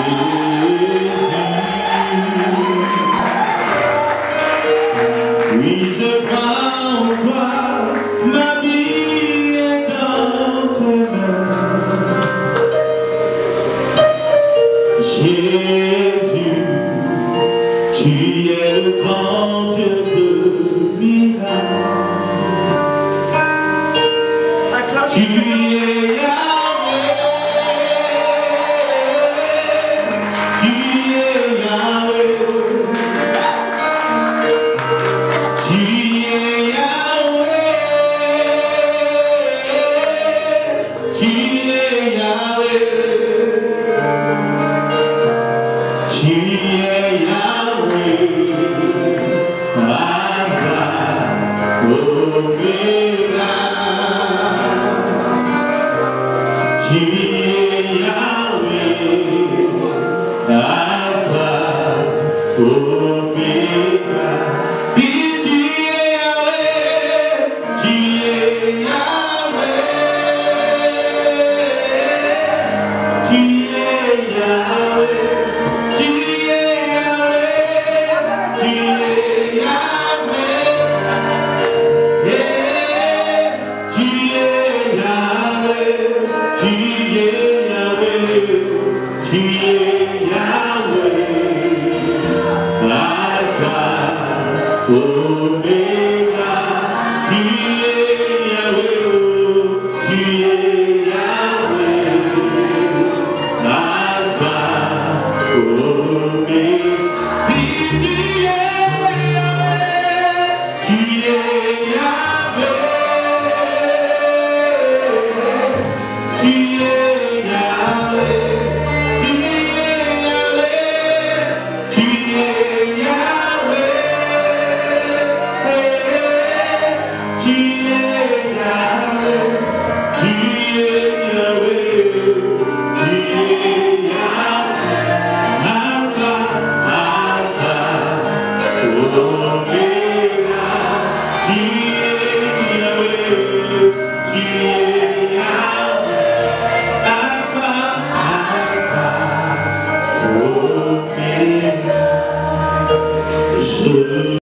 Oui, je crois en toi, ma vie est dans tes mains. Jésus, tu es le grand Dieu de miracles. Tu es Yahweh, tu es Yahweh, tu es Yahweh, tu es Yahweh, tu es Yahweh, Alpha, Omega. Tu es Yahweh, Alpha, Omega. Et tu es Yahweh, tu es Yahweh, tu es Yahweh, tu es Yahweh, tu es Yahweh, yeah, tu es Yahweh. Tu es Yahweh, tu es Yahweh, Alpha, Omega. Tu es Yahweh, tu es Yahweh, Alpha, Omega. Et tu es Yahweh, tu es Yahweh. Tu es Yahweh, tu es Yahweh, tu es Yahweh, tu es Yahweh, tu